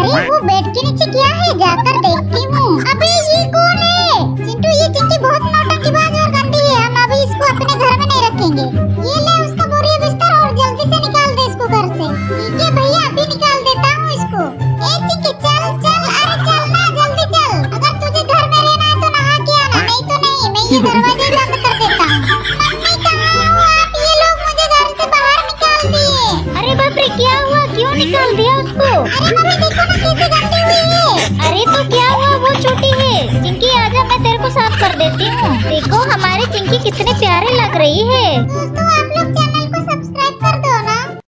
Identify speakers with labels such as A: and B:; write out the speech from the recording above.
A: अरे वो बेड के नीचे क्या है, जाकर देखती हूँ। अबे ये कौन है? चिंटू ये चिंकी बहुत नौटंकीबाज और गंदी है, हम अभी इसको अपने घर में नहीं रखेंगे। ये ले उसका बोरिया बिस्तर और जल्दी से निकाल दे इसको घर से। ठीक है भैया, अभी निकाल देता हूँ इसको। ए चिंकी चल चल, अरे चल ना जल्दी चल। अगर तुझे घर में रहना है तो नहा के आना, नहीं तो नहीं। मैं ये दरवाजे बंद कर देता हूँ। मम्मी कहाँ हो आप? ये लोग मुझे घर से बाहर निकाल दिए।
B: अरे बाप रे, क्या हुआ? क्यों निकाल दिया उसको?
A: अरे मम्मी देखो ना कैसे गंदी हुई है।
B: अरे तो क्या हुआ? वो छोटी है। चिंकी आजा, मैं तेरे को साफ कर देती हूँ। देखो हमारी चिंकी कितनी प्यारी लग रही है।
A: दोस्तों आप लोग